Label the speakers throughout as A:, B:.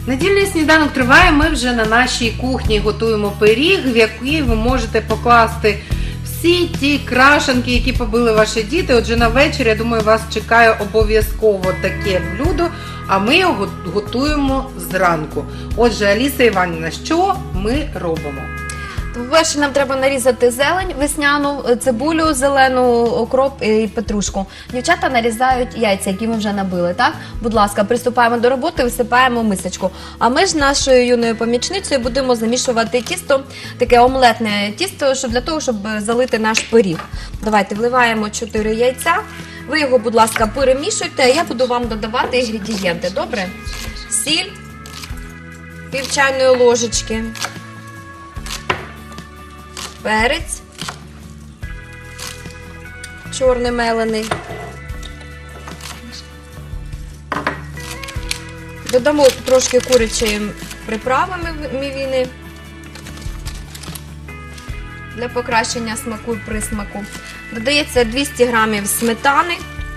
A: Недільний сніданок триває, ми вже на нашій кухні готуємо пиріг, в який ви можете покласти всі ті крашенки, які побили ваші діти. Отже, на вечір, я думаю, вас чекає обов'язково таке блюдо, а ми його готуємо зранку. Отже, Аліса Іванівна, що ми робимо?
B: По-перше, нам треба нарізати зелень весняну, цибулю зелену, окроп і петрушку. Дівчата нарізають яйця, які ми вже набили, так? Будь ласка, приступаємо до роботи, висипаємо в мисочку. А ми ж нашою юною помічницею будемо замішувати тісто, таке омлетне тісто, для того, щоб залити наш пиріг. Давайте вливаємо 4 яйця. Ви його, будь ласка, перемішуйте, а я буду вам додавати інгредієнти, добре? Сіль, пів чайної ложечки. Перець, чорний мелений. Додамо трошки курячої приправи мівіни для покращення смаку і присмаку. Додається 200 грамів сметани.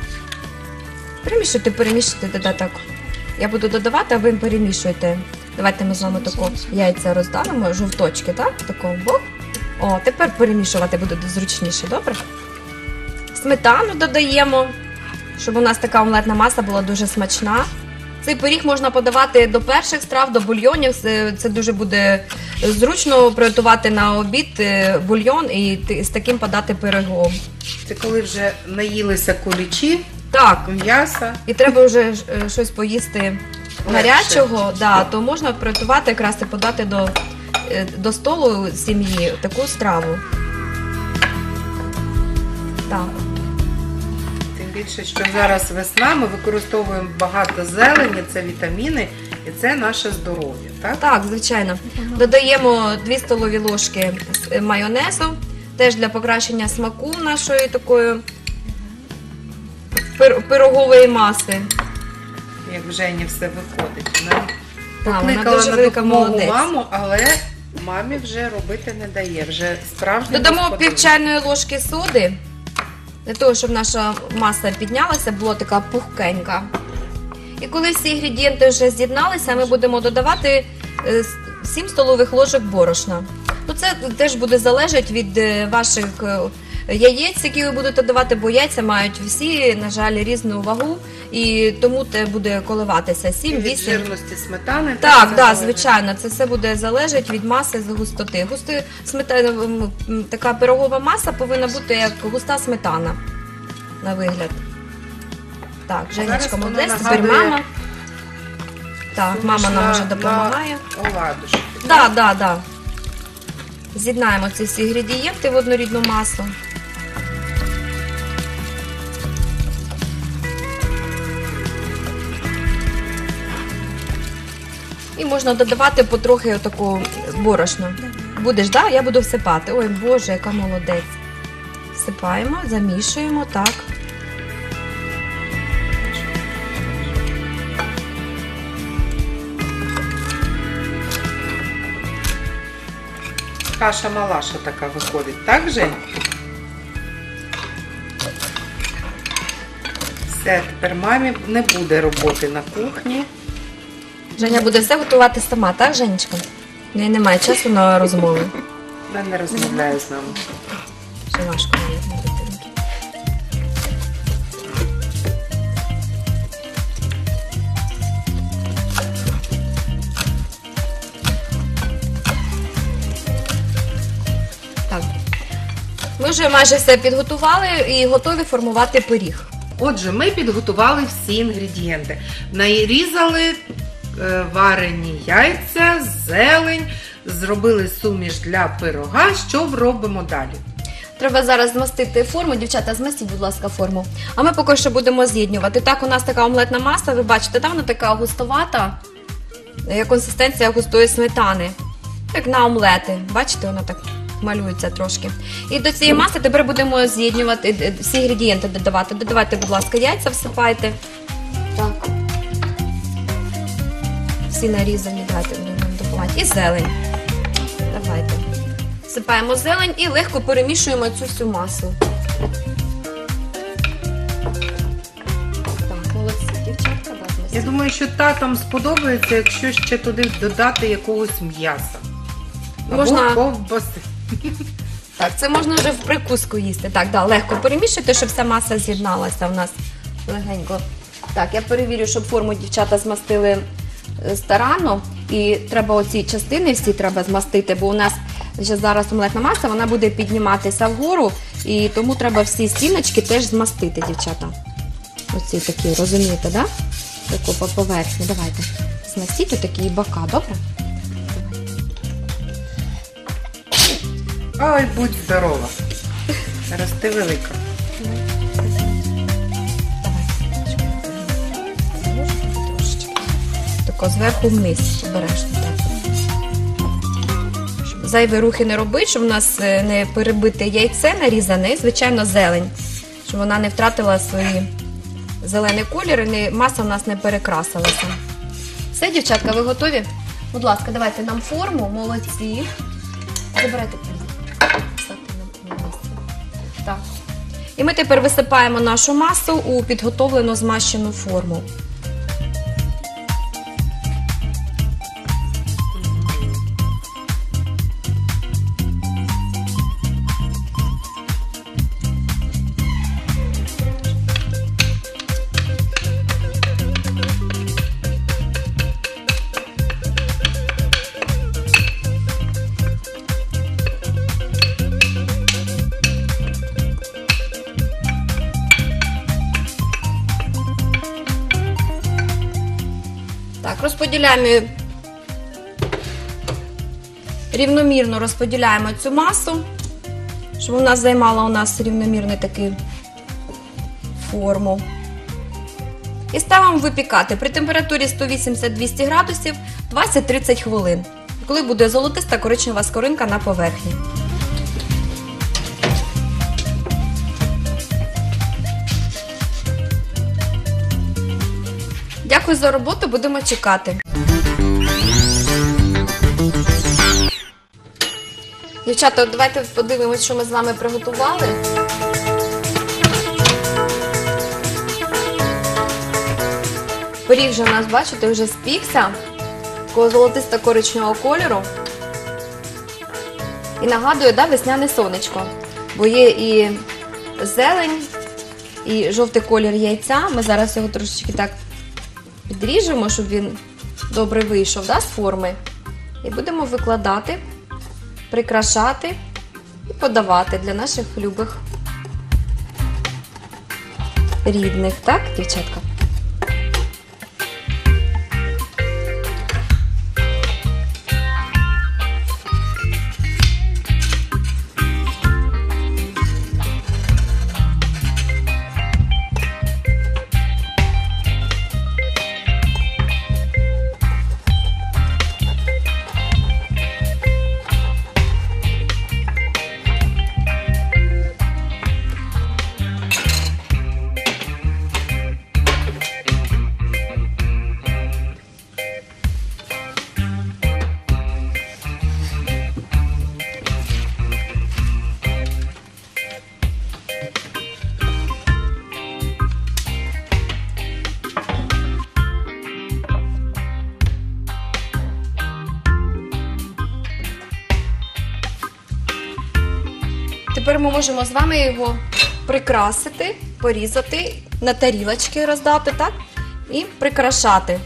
B: Перемішуйте, так. Я буду додавати, а ви перемішуйте. Давайте ми з вами тако яйця роздавимо, жовточки, так? Тако в бок. О, тепер перемішувати буде зручніше, добре? Сметану додаємо, щоб у нас така омлетна маса була дуже смачна. Цей пиріг можна подавати до перших страв, до бульйонів. Це дуже буде зручно приготувати на обід бульйон і з таким подати пирогом.
A: Це коли вже наїлися кулічі,
B: так,
A: м'яса.
B: І треба вже щось поїсти гарячого, да, то можна приготувати якраз і подати до столу сім'ї таку страву. Так.
A: Тим більше, що зараз весна, ми використовуємо багато зелені, це вітаміни і це наше здоров'я, так?
B: Так, звичайно. Додаємо 2 столові ложки майонезу, теж для покращення смаку нашої такої пирогової маси.
A: Як в Жені все виходить. Вона
B: вона
A: покликала
B: дуже
A: на
B: велика
A: допомогу
B: молодець.
A: маму, але мамі вже робити не дає, вже справжня
B: Додамо
A: господиня.
B: пів чайної ложки соди, для того, щоб наша маса піднялася, була така пухкенька. І коли всі інгредієнти вже з'єдналися, ми будемо додавати 7 столових ложок борошна. Ну, це теж буде залежати від ваших яєць, які ви будете давати, бо яйця мають всі, на жаль, різну вагу, і тому це буде коливатися 7-8.
A: Від жирності сметани.
B: Так, звичайно, це все буде залежати від маси з густоти. Така пирогова маса повинна бути як густа сметана, на вигляд. Так, Женечка молодець, тепер мама. Так, мама нам вже допомагає.
A: Оладушки.
B: Так. З'єднаємо ці всі інгредієнти в однорідну масу. І можна додавати потрохи отаку борошно. Будеш, так? Я буду всипати. Ой, Боже, яка молодець. Всипаємо, замішуємо, так.
A: Каша-малаша така виходить, так, Жень? Все, тепер мамі не буде роботи на кухні.
B: Женя буде все готувати сама, так, Женечка? В неї немає часу на розмови.
A: Вона не розмовляє з нами.
B: Ще важко, мабуть, дитинки. Так. Ми вже майже все підготували і готові формувати пиріг.
A: Отже, ми підготували всі інгредієнти. Нарізали варені яйця, зелень, зробили суміш для пирога. Що робимо далі?
B: Треба зараз змастити форму. Дівчата, змастіть, будь ласка, форму. А ми поки що будемо з'єднювати. Так, у нас така омлетна маса, ви бачите, там вона така густовата, консистенція густої сметани. Як на омлети. Бачите, вона так малюється трошки. І до цієї маси тепер будемо з'єднювати, всі інгредієнти додавати. Додавайте, будь ласка, яйця всипайте. Так. Всі нарізані, давайте будемо допомагати. І зелень. Давайте. Всипаємо зелень і легко перемішуємо цю всю масу. Так, молодці, дівчатка,
A: Я думаю, що татам сподобається, якщо ще туди додати якогось м'яса. Або
B: Можна-
A: ковбаси.
B: Так, це можна вже в прикуску їсти. Так, да, легко перемішуйте, щоб вся маса з'єдналася в нас легенько. Так, я перевірю, щоб форму дівчата змастили старанно. І треба оці частини всі треба змастити, бо у нас вже зараз омлетна маса, вона буде підніматися вгору. І тому треба всі стіночки теж змастити, дівчата. Оці такі, розумієте, да? Таку по поверхні. Давайте. Змастіть такі бока, добре?
A: Ой, будь здорова. Рости велика.
B: Тако зверху вниз, обережно так. Щоб зайві рухи не робити, щоб у нас не перебити яйце нарізане, і, звичайно, зелень. Щоб вона не втратила свої зелений колір і маса у нас не перекрасилася. Все, дівчатка, ви готові? Будь ласка, давайте нам форму, молодці. Забирайте ставте на місце. Так. І ми тепер висипаємо нашу масу у підготовлену змащену форму. Так, розподіляємо, рівномірно розподіляємо цю масу, щоб вона займала у нас рівномірну таку форму. І ставимо випікати при температурі 180-200 градусів 20-30 хвилин, коли буде золотиста коричнева скоринка на поверхні. Дякую за роботу, будемо чекати. Дівчата, от давайте подивимось, що ми з вами приготували. Пиріг вже у нас, бачите, вже спікся, такого золотисто-коричневого кольору. І нагадує, да, весняне сонечко, бо є і зелень, і жовтий колір яйця. Ми зараз його трошечки так підріжемо, щоб він добре вийшов, да, з форми. І будемо викладати, прикрашати і подавати для наших любих рідних, так, дівчатка? Тепер ми можемо з вами його прикрасити, порізати, на тарілочки роздати, так? І прикрашати.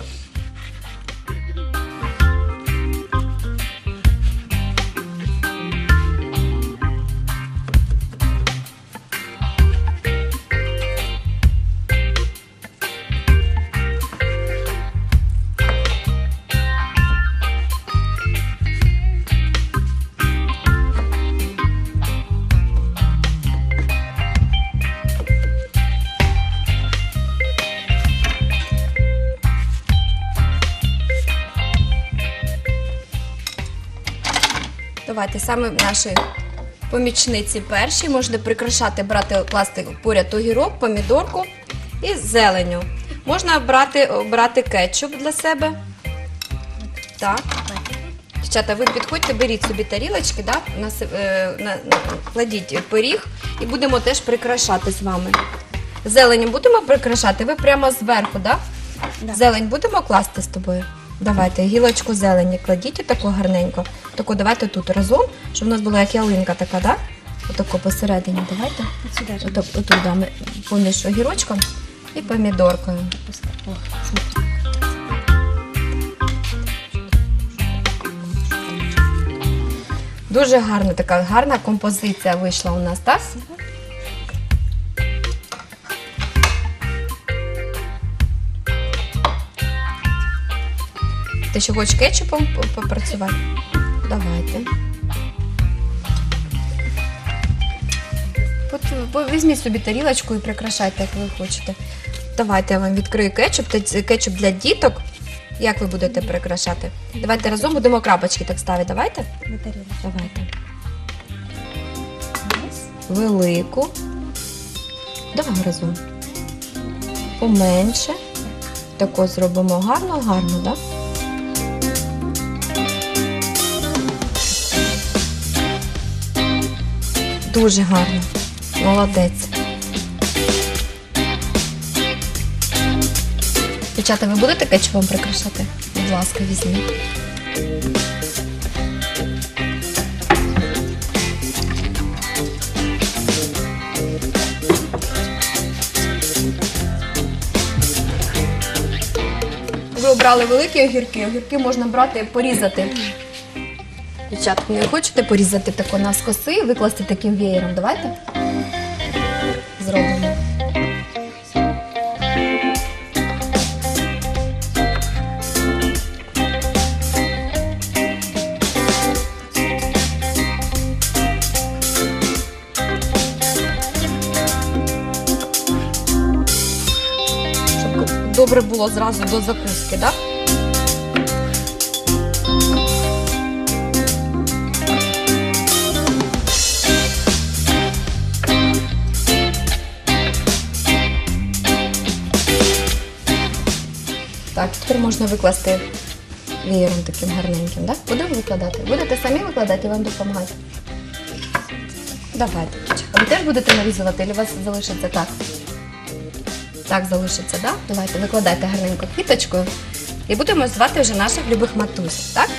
B: Давайте саме наші помічниці перші. Можна прикрашати, класти поряд огірок, помідорку і зеленю. Можна брати кетчуп для себе. Так. Дівчата, ви підходьте, беріть собі тарілочки, да? Кладіть пиріг і будемо теж прикрашати з вами. Зеленю будемо прикрашати, ви прямо зверху, да?
C: Да.
B: Зелень будемо класти з тобою? Давайте, гілочку зелені кладіть отако гарненько. Тако давайте тут разом, щоб у нас була як ялинка така, да? Отако посередині, давайте.
C: Вот сюда же.
B: Отут дамо поміж огірочком і помідоркою.
C: О, смотри.
B: Дуже гарна, така гарна композиція вийшла у нас, так? Ти ще хочеш кетчупом попрацювати? Давайте. Візьміть собі тарілочку і прикрашайте, як ви хочете. Давайте я вам відкрию кетчуп. Це кетчуп для діток. Як ви будете прикрашати? Давайте разом будемо крапочки так ставити. Давайте?
C: На тарелочку.
B: Давайте.
C: Раз.
B: Велику. Давай разом. Поменше. Тако зробимо гарно, так? Дуже гарно. Молодець. Дівчата, ви будете кетчупом прикрашати? Будь ласка, візьміть. Ви обрали великі огірки. Огірки можна брати, порізати. Дівчатка, не хочете порізати тако навскоси і викласти таким веєром? Давайте зробимо. Щоб добре було зразу до закуски, так? Так, тепер можна викласти веєром таким гарненьким, так? Будемо викладати? Будете самі викладати, я вам допомагати? Давайте. А ви теж будете нарізувати, чи у вас залишиться так? Так залишиться, так? Давайте, викладайте гарненько квіточкою і будемо звати вже наших любих матусь, так?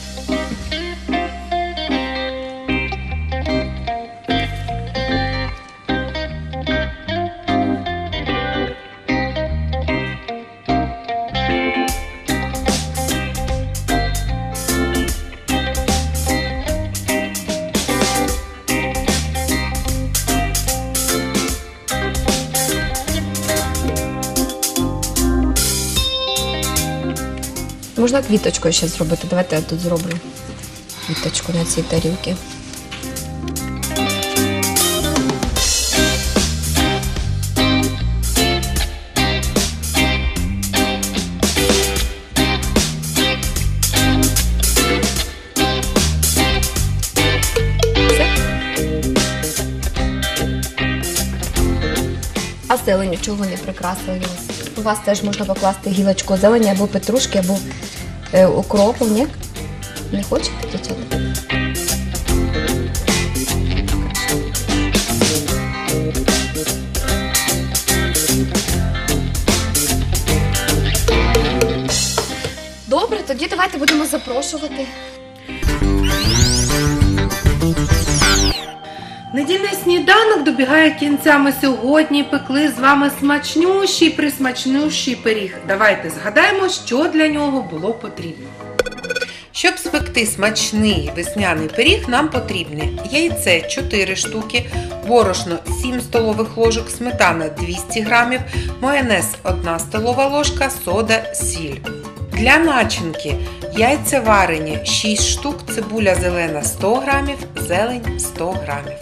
B: Можна квіточкою ще зробити. Давайте я тут зроблю квіточку на цій тарілці. Все. А зеленю чого не прикрасили? У вас теж можна покласти гілочку зелені або петрушки, або укропу, ні? Не хочете, дівчата? Добре, тоді давайте будемо запрошувати.
A: Недільний сніданок добігає кінця. Ми сьогодні пекли з вами присмачнющий пиріг. Давайте згадаємо, що для нього було потрібно. Щоб спекти смачний весняний пиріг, нам потрібне яйце 4 штуки, борошно 7 столових ложок, сметана 200 грамів, майонез 1 столова ложка, сода, сіль. Для начинки яйця варені 6 штук, цибуля зелена 100 грамів, зелень 100 грамів.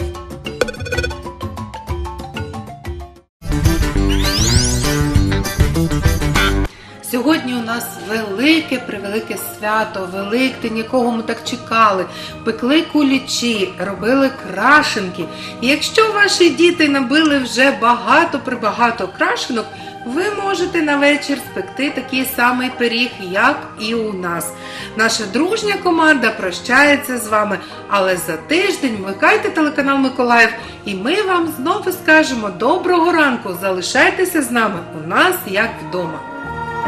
A: Сьогодні у нас велике свято, Великдень, якого ми так чекали. Пекли кулічі, робили крашенки. І якщо ваші діти набили вже багато крашенок, ви можете на вечір спекти такий самий пиріг, як і у нас. Наша дружня команда прощається з вами, але за тиждень вмикайте телеканал Миколаїв, і ми вам знову скажемо доброго ранку, залишайтеся з нами, у нас як вдома.